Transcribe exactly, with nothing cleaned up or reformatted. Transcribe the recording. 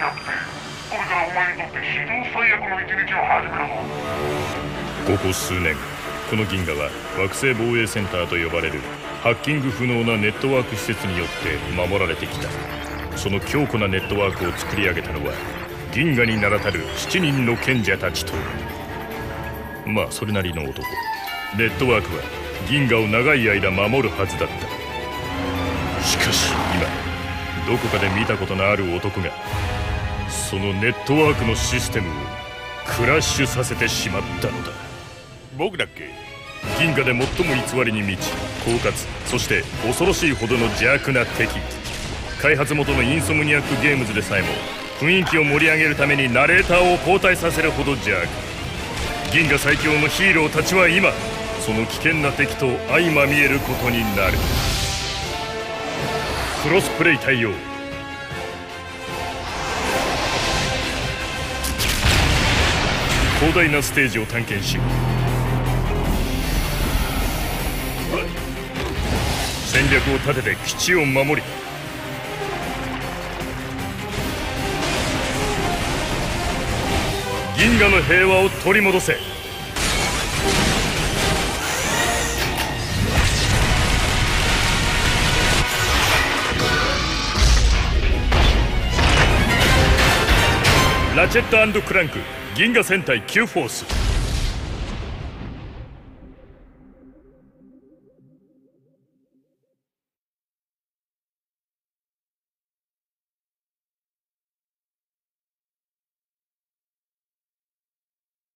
ャプテン、これからお前にとって非道最悪の一日を始めるぞ。 ここ数年この銀河は惑星防衛センターと呼ばれるハッキング不能なネットワーク施設によって守られてきた。その強固なネットワークを作り上げたのは銀河に名だたるしちにんの賢者たちと、まあそれなりの男。ネットワークは銀河を長い間守るはずだった。しかし今どこかで見たことのある男がそのネットワークのシステムをクラッシュさせてしまったのだ。 僕だっけ？ 銀河で最も偽りに満ち狡猾、そして恐ろしいほどの邪悪な敵。開発元のインソムニアックゲームズでさえも雰囲気を盛り上げるためにナレーターを交代させるほど邪悪。銀河最強のヒーローたちは今その危険な敵と相まみえることになる。クロスプレイ対応。広大なステージを探検し戦略を立てて基地を守り、銀河の平和を取り戻せ。ラチェット&クランク銀河戦隊 Q フォース。